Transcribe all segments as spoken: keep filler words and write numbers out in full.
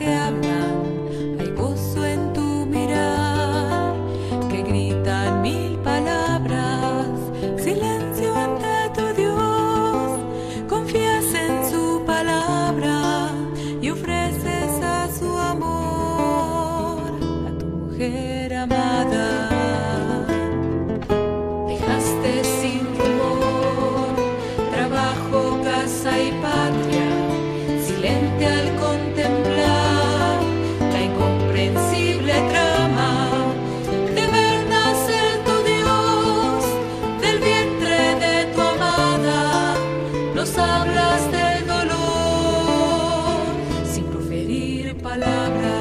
que hablan, hay gozo en tu mirar, que gritan mil palabras, silencio ante tu Dios, confías en su palabra y ofreces a su amor a tu mujer amada. Dejaste sin rumor trabajo, casa y patria, silente al contemplar la incomprensible trama de ver nacer tu Dios del vientre de tu amada. Nos hablas del dolor sin proferir palabras.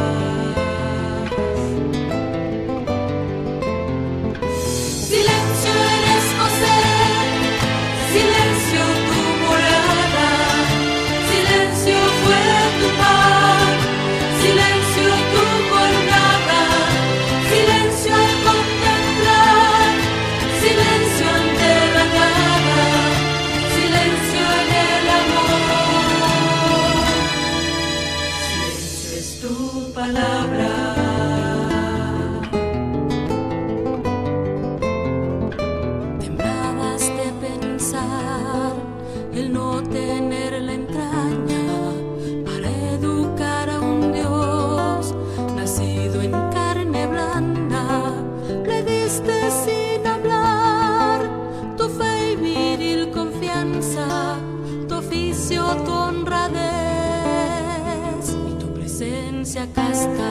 Silencio eres José, silencio tu morada, silencio fue tu pan, silencio tu jornada, silencio al contemplar, silencio ante la nada, silencio en el amor, silencio es tu palabra. El no tener la entraña para educar a un Dios nacido en carne blanda, le diste sin hablar tu fe y viril confianza, tu oficio, tu honradez y tu presencia casta.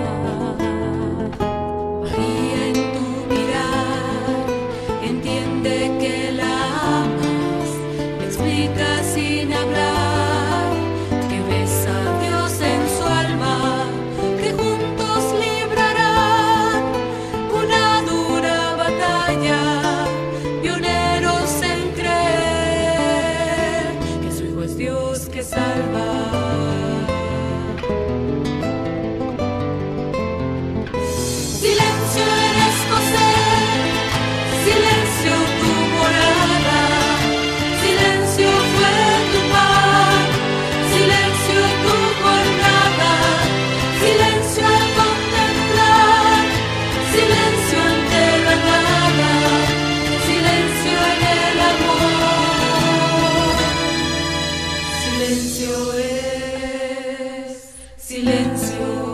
María, en tu mirar entiende que la amas, explica sin hablar que ves a Dios en su alma, que juntos librarán una dura batalla, pioneros en creer que su Hijo es Dios que salva. Silencio eres José, silencio tu morada, silencio fue tu pan, silencio tu jornada, silencio al contemplar, silencio ante la nada, silencio en el amor, silencio es, silencio